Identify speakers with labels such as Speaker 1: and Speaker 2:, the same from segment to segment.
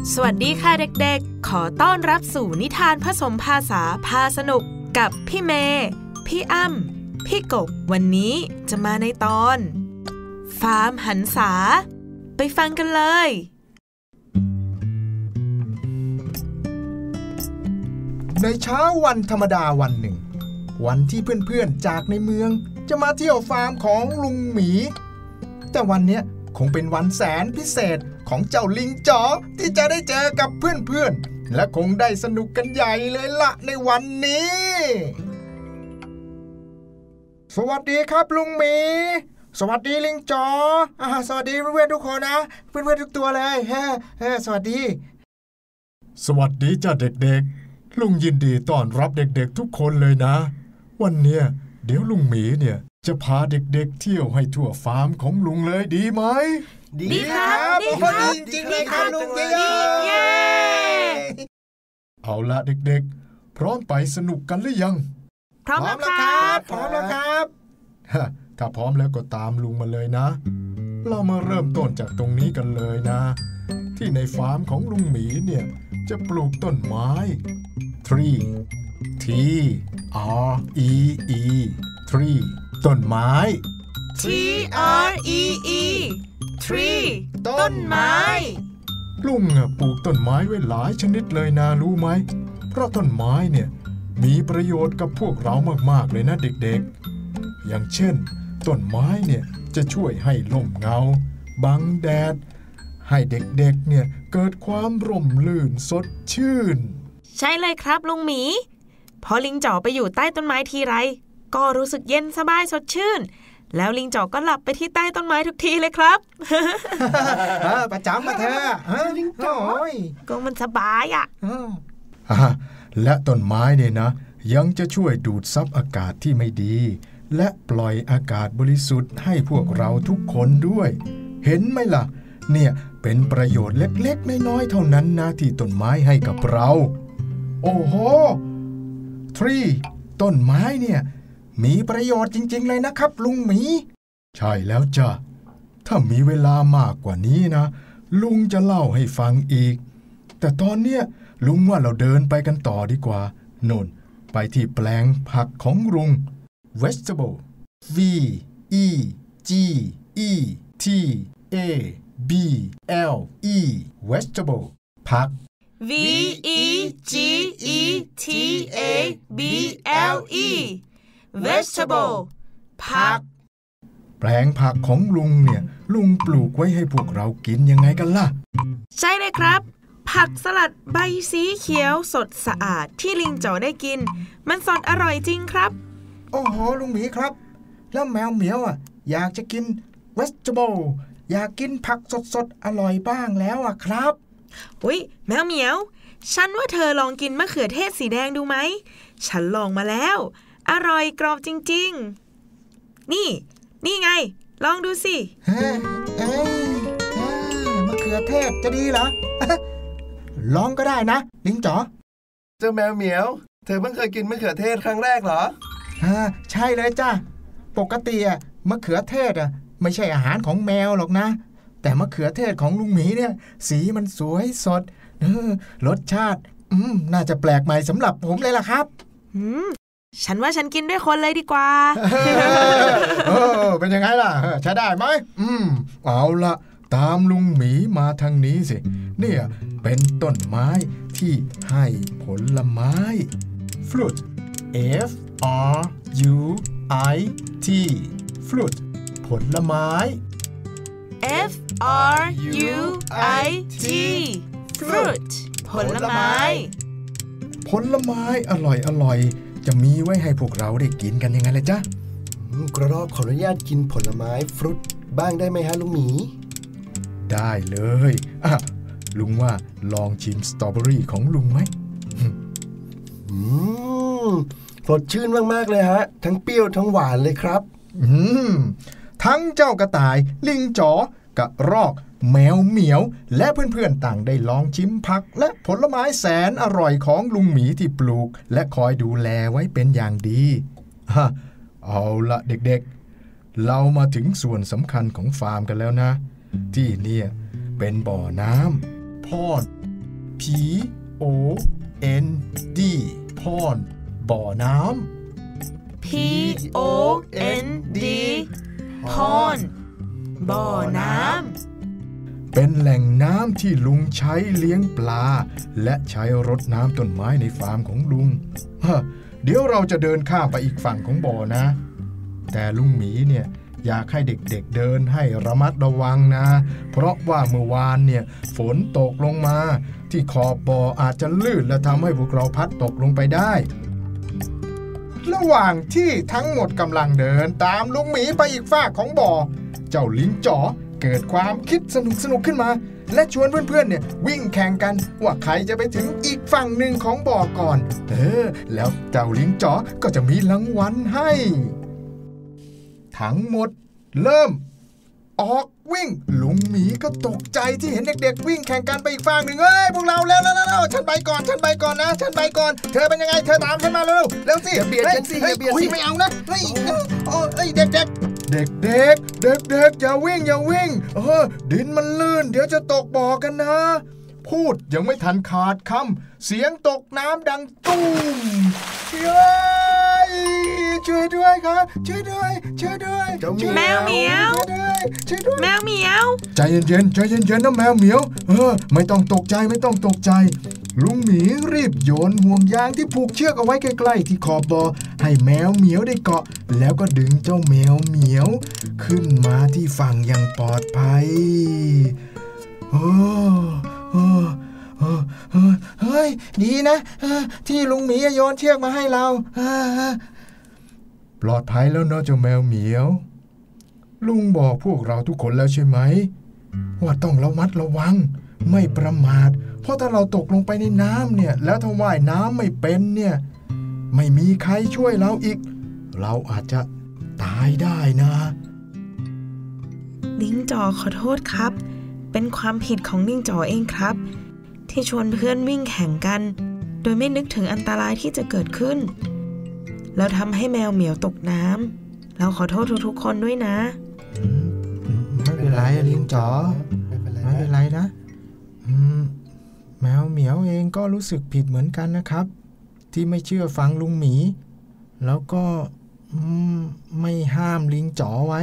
Speaker 1: สวัสดีค่ะเด็กๆขอต้อนรับสู่นิทานผสมภาษาพาสนุกกับพี่เมย์พี่อ้ำพี่กบวันนี้จะมาในตอนฟาร์มหันษาไปฟังกันเลย
Speaker 2: ในเช้าวันธรรมดาวันหนึ่งวันที่เพื่อนๆจากในเมืองจะมาเที่ยวฟาร์มของลุงหมีแต่วันนี้คงเป็นวันแสนพิเศษของเจ้าลิงจ๋อที่จะได้เจอกับเพื่อนๆและคงได้สนุกกันใหญ่เลยละในวันนี้สวัสดีครับลุงหมีสวัสดีลิงจ๋อสวัสดีเพื่อนๆทุกคนนะเพื่อนๆทุกตัวเลยสวัสดี
Speaker 3: จ้าเด็กๆลุงยินดีต้อนรับเด็กๆทุกคนเลยนะวันเนี้ยเดี๋ยวลุงหมีเนี่ยจะพาเด็กๆเที่ยวให้ทั่วฟาร์มของลุงเลยดีไหม
Speaker 2: ดีครับดีจริงเลยครับลุงเย้
Speaker 3: เอาละเด็กๆพร้อมไปสนุกกันหรือยัง
Speaker 1: พร้อมแล้วครับ
Speaker 3: ถ้าพร้อมแล้วก็ตามลุงมาเลยนะเรามาเริ่มต้นจากตรงนี้กันเลยนะที่ในฟาร์มของลุงหมีเนี่ยจะปลูกต้นไม้ Tree T R E E Tree ต้นไม้
Speaker 1: T R E E Tree ต้นไม้
Speaker 3: ลุงปลูกต้นไม้ไว้หลายชนิดเลยนะรู้ไหมเพราะต้นไม้เนี่ยมีประโยชน์กับพวกเรามากๆเลยนะเด็กๆอย่างเช่นต้นไม้เนี่ยจะช่วยให้ร่มเงาบังแดดให้เด็กๆเนี่ยเกิดความร่มรื่นสดชื่น
Speaker 1: ใช่เลยครับลุงหมีพอลิงจ๋อไปอยู่ใต้ต้นไม้ทีไรก็รู้สึกเย็นสบายสดชื่นแล้วลิงจ๋อก็หลับไปที่ใต้ต้นไม้ทุกทีเลยครับ
Speaker 2: ประจำมาเถอะลิงจ๋อ
Speaker 1: ก็มันสบายอ่ะ
Speaker 3: และต้นไม้เนี่ยนะยังจะช่วยดูดซับอากาศที่ไม่ดีและปล่อยอากาศบริสุทธิ์ให้พวกเราทุกคนด้วยเห็นไหมล่ะเนี่ยเป็นประโยชน์เล็กๆน้อยๆเท่านั้นนะที่ต้นไม้ให้กับเราโอ้โหTree ต้นไม้เนี่ยมีประโยชน์จริงๆเลยนะครับลุงหมีใช่แล้วจ้ะถ้ามีเวลามากกว่านี้นะลุงจะเล่าให้ฟังอีกแต่ตอนเนี้ยลุงว่าเราเดินไปกันต่อดีกว่าโน่นไปที่แปลงผักของลุง Vegetable V E G E T A B L E Vegetable ผัก
Speaker 1: V E G E T A B L E Vegetable ผัก
Speaker 3: แปลงผักของลุงเนี่ยลุงปลูกไว้ให้พวกเรากินยังไงกันล่ะ
Speaker 1: ใช่เลยครับผักสลัดใบสีเขียวสดสะอาดที่ลิงจ๋อได้กินมันสดอร่อยจริงครับ
Speaker 2: โอ้โหลุงหมีครับแล้วแมวเหมียวอยากจะกิน vegetable อยากกินผักสดๆอร่อยบ้างแล้วครับ
Speaker 1: อุ๊ยแมวเหมียวฉันว่าเธอลองกินมะเขือเทศสีแดงดูไหมฉันลองมาแล้วอร่อยกรอบจริงๆนี่ไงลองดูสิ
Speaker 2: มะเขือเทศจะดีเหรอ ลองก็ได้นะลิงจ๋อ
Speaker 4: เจ้าแมวเหมียวเธอเพิ่งเคยกินมะเขือเทศครั้งแรกเหรอ
Speaker 2: ใช่เลยจ้ะปกติมะเขือเทศไม่ใช่อาหารของแมวหรอกนะแต่มะเขือเทศของลุงหมีเนี่ยสีมันสวยสดรสชาติน่าจะแปลกใหม่สำหรับผมเลยล่ะครับ
Speaker 1: ฉันว่าฉันกินด้วยคนเลยดีกว่า
Speaker 3: เป็นยังไงล่ะใช้ได้ไหมเอาละตามลุงหมีมาทางนี้สิเนี่ยเป็นต้นไม้ที่ให้ผลไม้ fruit F R U I T fruit ผลไม้
Speaker 1: F R U I T fruit ผลไม้
Speaker 3: อร่อยจะมีไว้ให้พวกเราได้กินกันยังไงล่ะจ๊ะ
Speaker 4: กระรอกขออนุญาตกินผลไม้ฟรุตบ้างได้ไหมฮะลุงหมี
Speaker 3: ได้เลยลุงว่าลองชิมสตรอเบอรี่ของลุงไหม
Speaker 4: สดชื่นมากๆเลยฮะทั้งเปรี้ยวทั้งหวานเลยครับ
Speaker 2: ทั้งเจ้ากระต่ายลิงจ๋อกระรอกแมวเหมียวและเพื่อนๆต่างได้ลองชิมผักและผลไม้แสนอร่อยของลุงหมีที่ปลูกและคอยดูแลไว้เป็นอย่างดี
Speaker 3: เอาละเด็กๆเรามาถึงส่วนสำคัญของฟาร์มกันแล้วนะที่เนี่ยเป็นบ่อน้ำพอด P-O-N-D พอนบ่อน้
Speaker 1: ำ P-O-N-D พอนบ่อน้
Speaker 3: ำเป็นแหล่งน้ำที่ลุงใช้เลี้ยงปลาและใช้รดน้ำต้นไม้ในฟาร์มของลุงเดี๋ยวเราจะเดินข้ามไปอีกฝั่งของบ่อนะแต่ลุงหมีเนี่ยอยากให้เด็กๆเดินให้ระมัดระวังนะเพราะว่าเมื่อวานเนี่ยฝนตกลงมาที่ขอบบ่ออาจจะลื่นและทำให้พวกเราพัดตกลงไปได้ระหว่างที่ทั้งหมดกำลังเดินตามลุงหมีไปอีกฝากของบ่อเจ้าลิงจ๋อเกิดความคิดสนุกขึ้นมาและชวนเพื่อนๆเนี่ยวิ่งแข่งกันว่าใครจะไปถึงอีกฝั่งหนึ่งของบ่อก่อนแล้วเจ้าลิงจ๋อก็จะมีรางวัลให้ทั้งหมดเริ่มออกวิ่งลุงหมีก็ตกใจที่เห็นเด็กๆวิ่งแข่งกันไปอีกฝั่งหนึ่งพวกเราแล้วฉันไปก่อนนะฉันไปก่อนเธอเป็นยังไงเธอตามฉันมาเร็วสิอย่าเบียดฉันสิอย่าเบียดสิไม่เอานะเด็กอย่าวิ่งดินมันลื่นเดี๋ยวจะตกบ่อกันนะพูดยังไม่ทันขาดคำเสียงตกน้ำดังตุ้มช่วยด้วยครับช่วยด้วย
Speaker 1: แมวเหมียวแมวเหมียว
Speaker 3: ใจเย็นนะแมวเหมียวไม่ต้องตกใจลุงหมีรีบโยนห่วงยางที่ผูกเชือกเอาไว้ใกล้ๆที่ขอบบ่อให้แมวเหมียวได้เกาะแล้วก็ดึงเจ้าแมวเหมียวขึ้นมาที่ฝั่งอย่างปลอดภัยเฮ้ยดีนะที่ลุงหมีโยนเชือกมาให้เราปลอดภัยแล้วเนาะเจ้าแมวเหมียวลุงบอกพวกเราทุกคนแล้วใช่ไหมว่าต้องระมัดระวังไม่ประมาทเพราะถ้าเราตกลงไปในน้ำเนี่ยแล้วถ้าว่ายน้ำไม่เป็นเนี่ยไม่มีใครช่วยเราอีกเราอาจจะตายได้นะ
Speaker 1: ลิงจ๋อขอโทษครับเป็นความผิดของลิงจ๋อเองครับที่ชวนเพื่อนวิ่งแข่งกันโดยไม่นึกถึงอันตรายที่จะเกิดขึ้นแล้วทำให้แมวเหมียวตกน้ำเราขอโทษทุกๆคนด้วยนะ
Speaker 3: ไม่เป็นไรลิงจ๋อไม่เป็นไรนะแมวเหมียวเองก็รู้สึกผิดเหมือนกันนะครับที่ไม่เชื่อฟังลุงหมีแล้วก็ไม่ห้ามลิงจ๋อไว้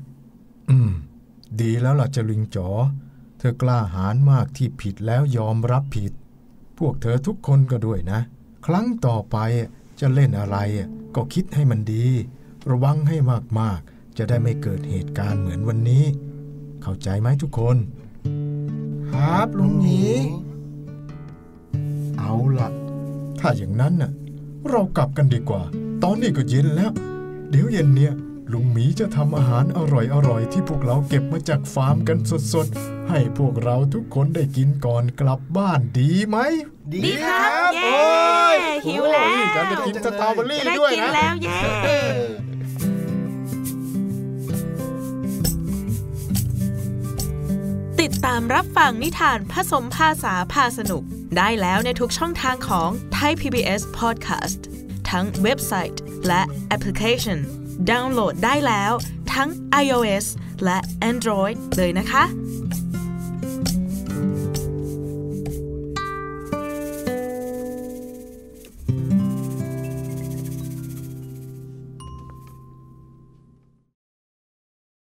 Speaker 3: ดีแล้วล่ะเจ้าลิงจ๋อเธอกล้าหาญมากที่ผิดแล้วยอมรับผิดพวกเธอทุกคนก็ด้วยนะครั้งต่อไปจะเล่นอะไรก็คิดให้มันดีระวังให้มากๆจะได้ไม่เกิดเหตุการณ์เหมือนวันนี้เข้าใจไหมทุกคนครับลุงหมีเอาล่ะถ้าอย่างนั้นเรากลับกันดีกว่าตอนนี้ก็เย็นแล้วเดี๋ยวเย็นเนี่ยลุงหมีจะทำอาหารอร่อยๆที่พวกเราเก็บมาจากฟาร์มกันสดๆให้พวกเราทุกคนได้กินก่อนกลับบ้านดีไหม
Speaker 1: ดีครับเย้หิวแล้ว
Speaker 3: ฉันจะกินสตรอเบอรี่ด้วยนะ
Speaker 1: ได้กินแล้วเย้ติดตามรับฟังนิทานผสมภาษาพาสนุกได้แล้วในทุกช่องทางของ Thai PBS Podcast ทั้งเว็บไซต์และแอปพลิเคชันดาวน์โหลดได้แล้วทั้ง iOS และ Android เลยนะคะ